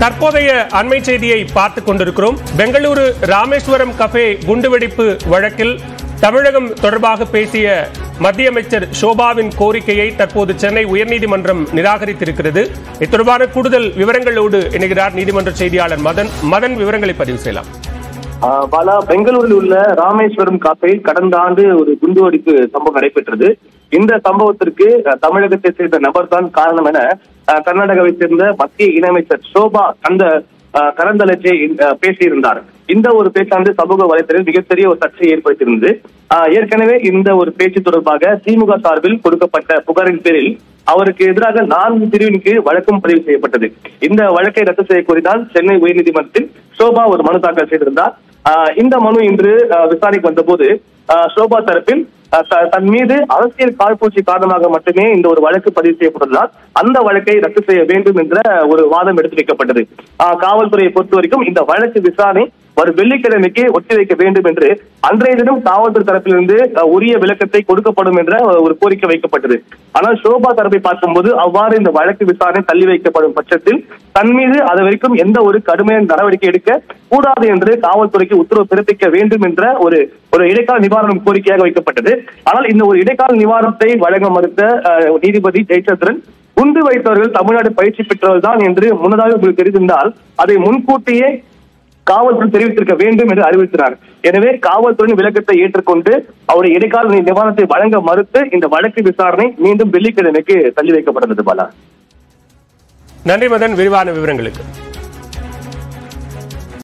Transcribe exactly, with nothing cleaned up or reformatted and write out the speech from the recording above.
தற்போதைய அண்மை செய்தியை பார்த்துக் கொண்டிருக்கிறோம். பெங்களூரு ராமேஸ்வரம் கஃபே குண்டுவெடிப்பு வழக்கில் தமிழகம் தொடர்பாக பேசிய மத்திய அமைச்சர் ஷோபாவின் கோரிக்கையை தற்போது சென்னை உயர்நீதிமன்றம் நிராகரித்திருக்கிறது. இது தொடர்பான கூடுதல் விவரங்களோடு இணைகிறார் நீதிமன்ற செய்தியாளர் மதன். மதன், விவரங்களை பதிவு செய்யலாம். பாலா, பெங்களூரில் உள்ள ராமேஸ்வரம் காஃபேயில் கடந்த ஆண்டு ஒரு குண்டுவெடிப்பு சம்பவம் நடைபெற்றது. இந்த சம்பவத்திற்கு தமிழகத்தை சேர்ந்த நபர் தான் காரணம் என கர்நாடகாவை சேர்ந்த மத்திய இணையமைச்சர் ஷோபா அந்த கரந்தலத்தை பேசியிருந்தார். இந்த ஒரு பேச்சாண்டு சமூக வலைத்தளத்தில் மிகப்பெரிய ஒரு சர்ச்சையை ஏற்படுத்தியிருந்தது. ஏற்கனவே இந்த ஒரு பேச்சு தொடர்பாக திமுக சார்பில் கொடுக்கப்பட்ட புகாரின் பேரில் அவருக்கு எதிராக நான்கு பிரிவின் கீழ் வழக்கும் பதிவு செய்யப்பட்டது. இந்த வழக்கை ரத்து செய்ய கோரிதான் சென்னை உயர்நீதிமன்றத்தில் ஷோபா ஒரு மனு தாக்கல் செய்திருந்தார். இந்த மனு இன்று விசாரணைக்கு வந்த போது ஷோபா தரப்பில் தன் மீது அரசியல் காழ்ப்பூச்சி காரணமாக மட்டுமே இந்த ஒரு வழக்கு பதிவு செய்யப்பட்டுள்ளதால் அந்த வழக்கை ரத்து செய்ய வேண்டும் என்ற ஒரு வாதம் எடுத்து வைக்கப்பட்டது. காவல்துறையை பொறுத்த வரைக்கும் இந்த வழக்கு விசாரணை வரும் வெள்ளிக்கிழமைக்கு ஒத்திவைக்க வேண்டும் என்று அன்றைய தினம் காவல்துறை தரப்பிலிருந்து உரிய விளக்கத்தை கொடுக்கப்படும் என்ற ஒரு கோரிக்கை வைக்கப்பட்டது. ஆனால் ஷோபா தரப்பை பார்க்கும்போது அவ்வாறு இந்த வழக்கு விசாரணை தள்ளி வைக்கப்படும் பட்சத்தில் தன் மீது அது வரைக்கும் எந்த ஒரு கடுமையான நடவடிக்கை எடுக்க கூடாது என்று காவல்துறைக்கு உத்தரவு பிறப்பிக்க வேண்டும் என்ற ஒரு ஒரு இடைக்கால நிவாரணம் கோரிக்கையாக வைக்கப்பட்டது. ஆனால் இந்த ஒரு இடைக்கால நிவாரணத்தை வழங்க மறுத்த நீதிபதி ஜெயச்சந்திரன், குண்டு வைத்தவர்கள் தமிழ்நாடு பயிற்சி பெற்றவர்கள் தான் என்று முன்னதாக உங்களுக்கு தெரிந்திருந்தால் அதை முன்கூட்டியே காவல்துறை தெரிவித்திருக்க வேண்டும் என்று அறிவித்தார். எனவே காவல்துறையின் விளக்கத்தை ஏற்றுக்கொண்டு அவருடைய இடைக்கால நிவாரணத்தை வழங்க மறுத்து இந்த வழக்கு விசாரணை மீண்டும் வெள்ளிக்கிழமைக்கு தள்ளி வைக்கப்பட்டது. பாலா, நன்றி மதன், விரிவான விவரங்களுக்கு.